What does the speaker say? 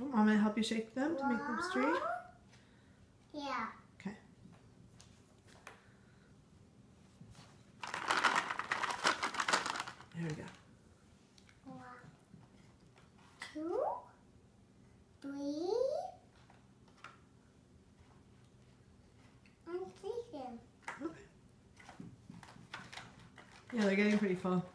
Want Mama to help you shake them to make them straight? Yeah. Okay. There we go. 1, 2, 3. I'm shaking. Okay. Yeah, they're getting pretty full.